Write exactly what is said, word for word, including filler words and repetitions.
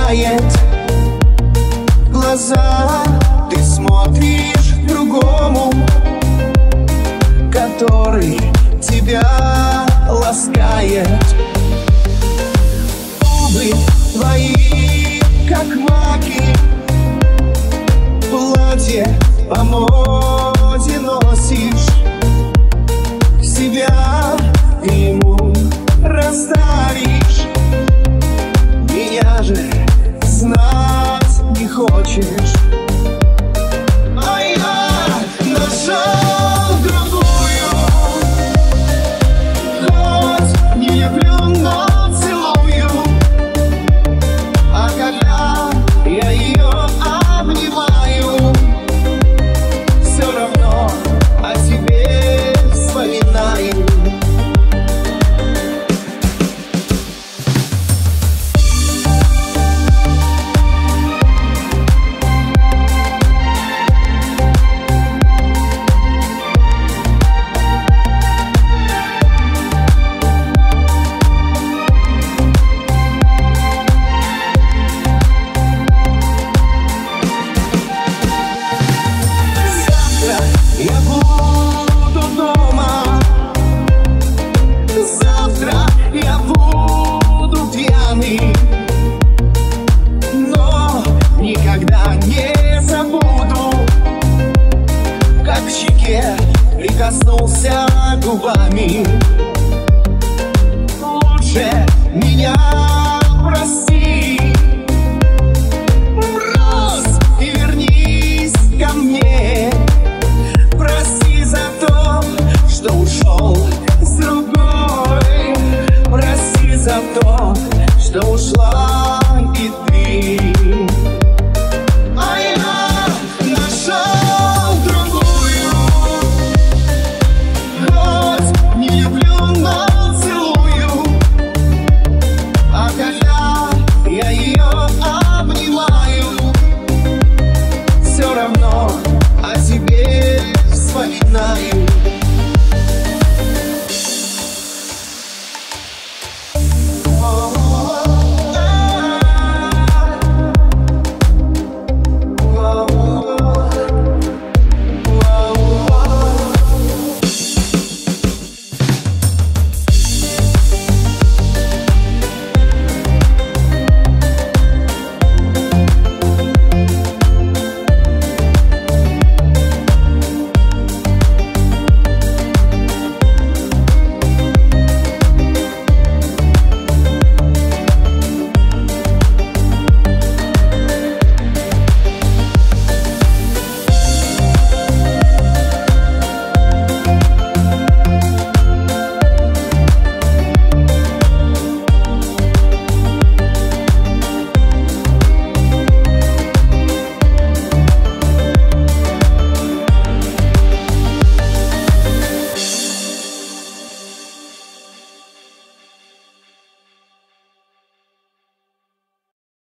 ласкает глаза. Ты смотришь другому, который тебя ласкает. Губы твои, как маки, платье по моде носишь. Себя ты ему расдаришь. Меня же знать не хочешь. А я нашел другую, хоть не люблю, но целую. А когда я ее обнимаю, все равно о тебе вспоминаю. Я буду дома, завтра я буду пьяный, но никогда не забуду, как к щеке прикоснулся губами. Лучше меня прости.